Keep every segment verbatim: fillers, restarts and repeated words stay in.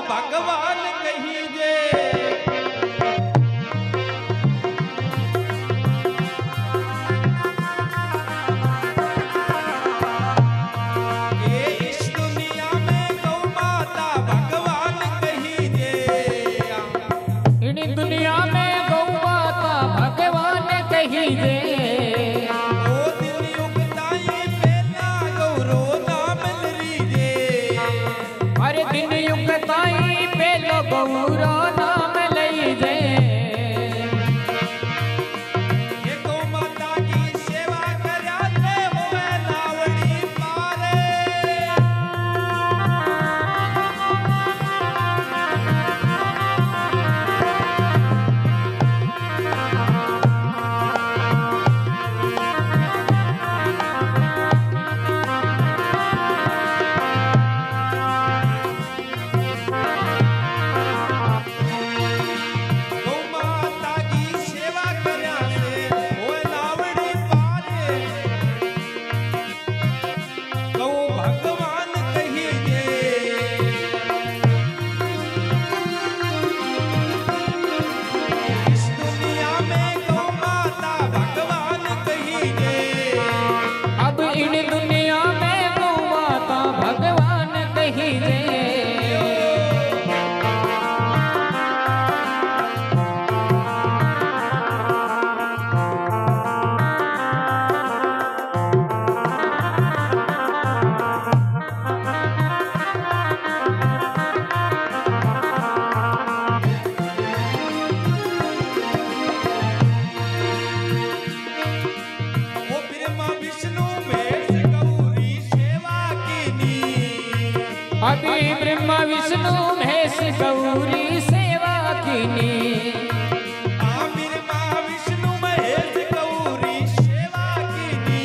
भगवान कहीजे। अभी ब्रह्मा विष्णु महेश गौरी सेवा कीनी। ब्रह्मा विष्णु महेश गौरी सेवा कीनी।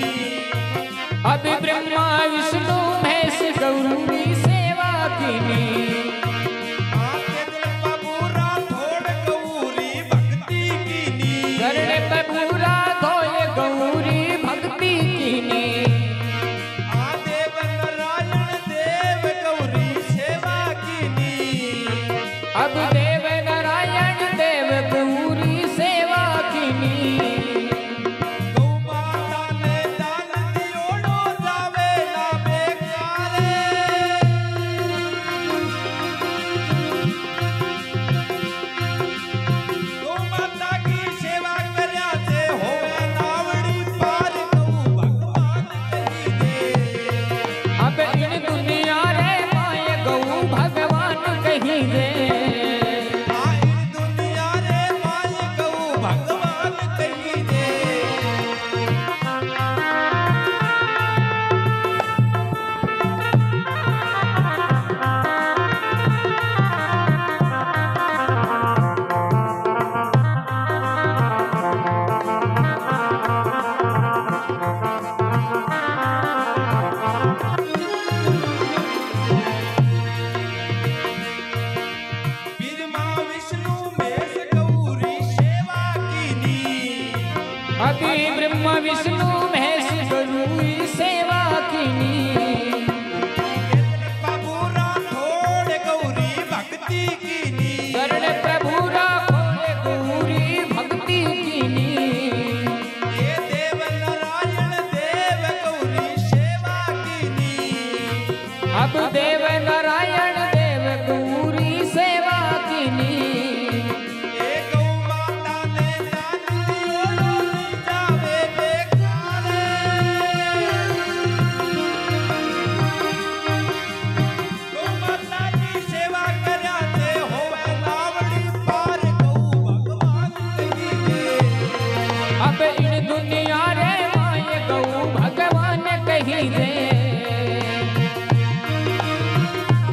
अभी ब्रह्मा विष्णु महेश गौरी सेवा कीनी। पूरा थोड़ गौरी भक्ति कीनी। करने पे पूरा धोए गौरी भक्ति कीनी। अब देव नारायण देव गौरी सेवा कीनी। गौ माता ने दान दियोड़ो जावे ना बेकारे। गौ माता की सेवा करया से होवे नावड़ी पार। गौ भगवान कहीजे। अब इन दुनिया रे माए गौ भगवान कहीजे। अभी ब्रह्मा विष्णु महेश गौरी सेवा कीनी। प्रभुरा थोड़ गौरी भक्ति कीनी। शरण प्रभुरा थोड़ गौरी भक्ति कीनी। ये देव नारायण देव गौरी सेवा कीनी। अब देव नारायण देव गौरी सेवा कीनी। अब इन दुनिया रे माए गौ भगवान कहीजे।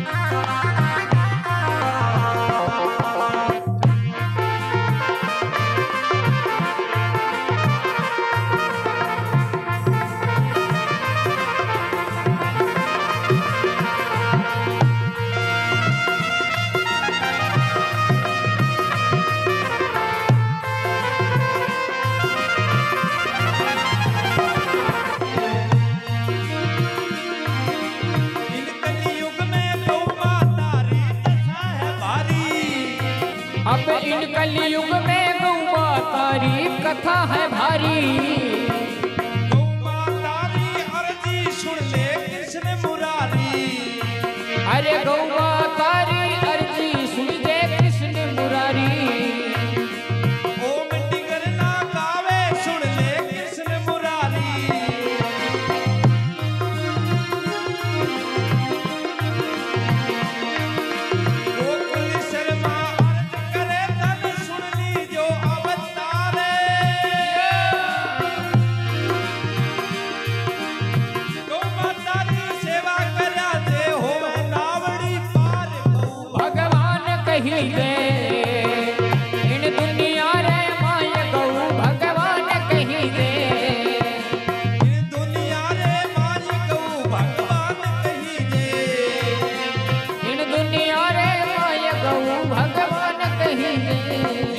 अब इन कलयुग में गौ तारी कथा है भारी। गौ माता री अर्जी सुन ले कृष्ण मुरारी। अरे गौ तारी अर्जी सुन ले कृष्ण मुरारी। ओम टिगर ना गावे सुन ले कृष्ण मुरारी। गोकुल शर्मा अर्ज करे तन सुन ली जो अवतारे। गौ माता की सेवा करया जे होवे नावड़ी पार। गौ भगवान कही दे इन दुनिया रे माय गौ भगवान कही दे। इन दुनिया रे माई गौ भगवान कही दे। इन दुनिया रे माय गौ भगवान कही दे।